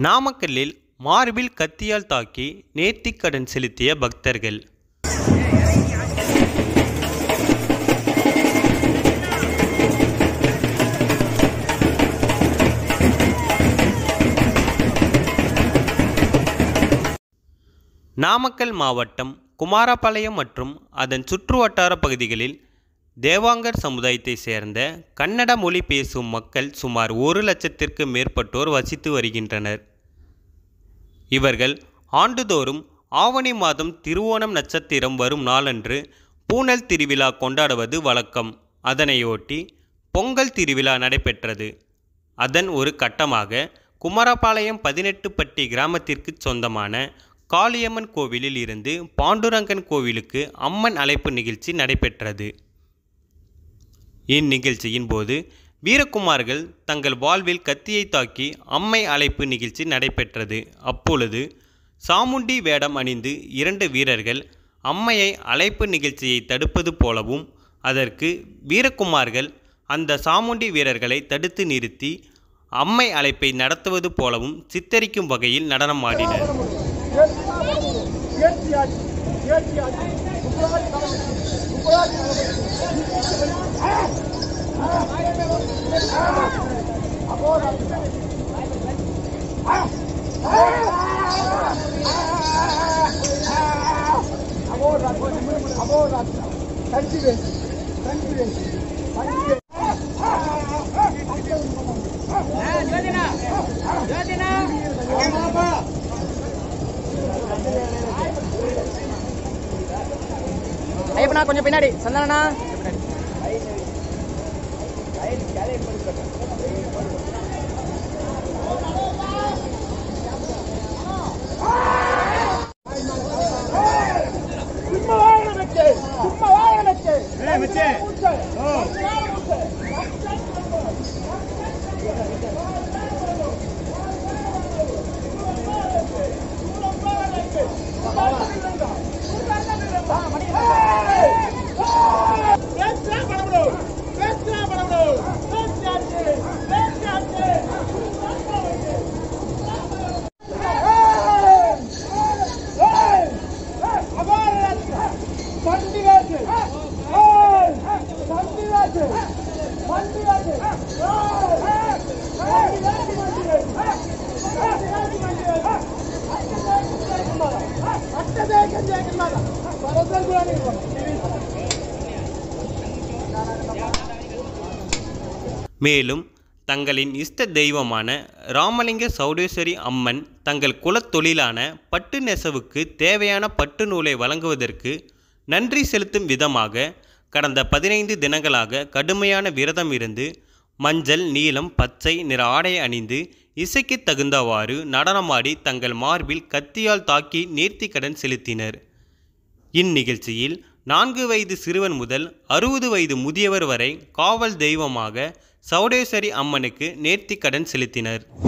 நாமக்கல்லில் மார்பில் கத்தியால் தாக்கி நேர்த்திக்கடன் செலுத்திய பக்தர்கள். நாமக்கல் மாவட்டம் குமாரபாளையம் மற்றும் அதன் சுற்றுவட்டார பகுதிகளில் தேவாங்கர் சமுதாயத்தை சேர்ந்த கன்னட மொழி பேசும் மக்கள் சுமார் 1 லட்சத்திற்கு மேற்பட்டோர் வசித்து வருகின்றனர். இவர்கள் ஆண்டுதோறும் ஆவணி மாதம் திருவோணம் நட்சத்திரம் வரும் நாளன்று பூனல் திருவிழா கொண்டாடுவது வழக்கம். அதனையொட்டி பொங்கல் திருவிழா நடைபெற்றது. அதன் ஒரு கட்டமாக குமாரபாளையம் 18 பட்டி கிராமத்திற்கு சொந்தமான காளியம்மன் கோவிலில் இருந்து பாண்டுரங்கன் கோவிலுக்கு அம்மன் அழைப்பு நிகழ்ச்சி நடைபெற்றது. இந்நிகழ்ச்சியின் போது வீரகுமார்கள் தங்கள் வாழ்வில் கத்தியை தாக்கி அம்மை அழைப்பு நிகழ்ச்சி நடைபெற்றது. அப்பொழுது சாமுண்டி வேடம் அணிந்து 2 வீரர்கள் அம்மையை அழைப்பு நிகழ்ச்சியை தடுப்பது போலவும், அதற்கு வீரகுமார்கள் அந்த சாமுண்டி வீரர்களை தடுத்து நிறுத்தி அம்மை அழைப்பை நடத்துவது போலவும் சித்தரிக்கும் வகையில் நடனம் ஆடினர். ஐயப்பனா கொஞ்சம் பின்னாடி, சந்தானண்ணா மேலும் தங்களின் இஷ்ட தெய்வமான ராமலிங்க சௌடேஸ்வரி அம்மன் தங்கள் குலத்தொழிலான பட்டு நெசவுக்கு தேவையான பட்டு நூலை வழங்குவதற்கு நன்றி செலுத்தும் விதமாக கடந்த 15 தினங்களாக கடுமையான விரதம் இருந்து மஞ்சள், நீலம், பச்சை நிற ஆடை அணிந்து இசைக்கு தகுந்தவாறு நடனமாடி தங்கள் மார்பில் கத்தியால் தாக்கி நேர்த்திக்கடன் செலுத்தினர். இந்நிகழ்ச்சியில் 4 வயது சிறுவன் முதல் 60 வயது முதியவர் வரை காவல் தெய்வமாக சௌடேஸ்வரி அம்மனுக்கு நேர்த்திக்கடன் செலுத்தினர்.